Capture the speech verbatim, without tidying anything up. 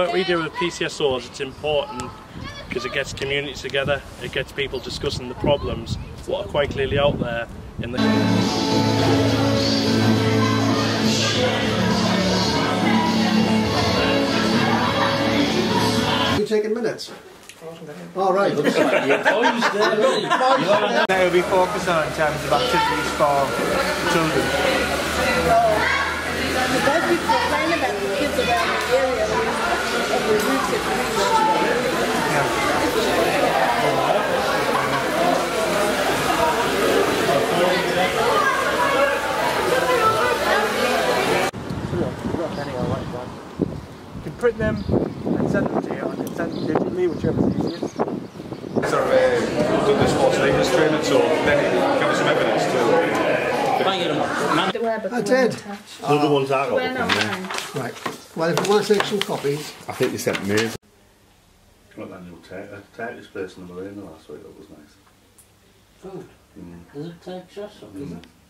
work we do with P C S Os, it's important because it gets communities together, it gets people discussing the problems, what are quite clearly out there in the... You taking minutes? All right. That will be focused on in terms of activities for children. The best we complain about the kids around the area of the roots of You can print them and send them to you, and send them digitally, whichever's easiest. So, uh, we've done this horse leaders training, so then it give us some evidence too. I did. Oh. The ones I got. Right. Well, if you want to take some copies. I think you sent me. Got that new Turkish place in the marina last week, that was nice. Food? Mm. Is it Turkish or something? Mm.